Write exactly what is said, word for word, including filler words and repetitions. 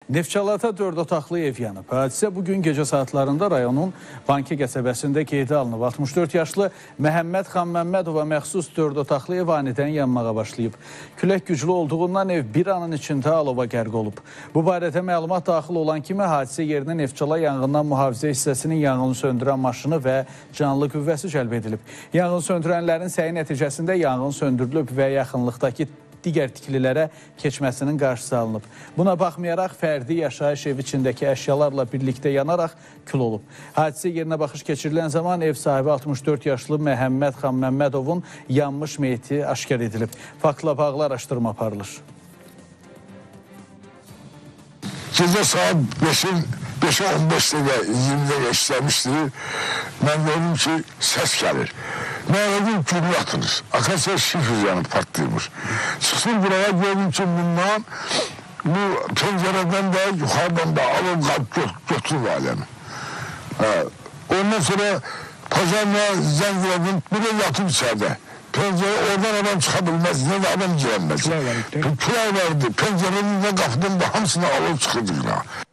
Neftçalada dörd otaqlı ev yanıb. Hadisə bugün gecə saatlarında rayonun Banki qəsəbəsində qeydə alınıb. altmış dörd yaşlı Məhəmməd Xan Məmmədova məxsus dörd otaqlı ev anidən yanmağa başlayıb. Külək güclü olduğundan ev bir anın içində alova qərq olub. Bu barədə məlumat daxil olan kimi hadisə yerinə Neftçala yanğından mühafizə hissəsinin yanğını söndürən maşını və canlı qüvvəsi cəlb edilib. Yanğın söndürənlərin səyi nəticəsində yanğın söndürülüb və yaxınlıqdakı digər tikililərə keçməsinin qarşısı alınıb. Buna baxmayaraq fərdi yaşayış ev içindəki əşyalarla birlikdə yanaraq kül olub. Hadisə yerinə baxış keçirilən zaman ev sahibi altmış dörd yaşlı Məhəmməd Xan Məmmədovun yanmış meyiti aşkar edilib. Faktla bağlı araşdırma aparılır. Gecə saat beşin beşə on beş dəqiqə iyirmi dəqiqə işləmişdir. Mən gördüm ki, səs gəlir. Mən dedim ki, gülü atılır. Akasya şifr yanıb patlaymış. Çıxsın buraya gördüm ki, bundan bu pəncərədən də yuxarıdan da alıb qalb götürür alemi. Ondan sonra pazarla zəng verdim, buraya yatıb içərdə. Pəncərə oradan adam çıxa bilməz, nə də adam girəməz. Külək verdi, pəncərənin də qapıdan da hamısına alıb çıxırdıqlar.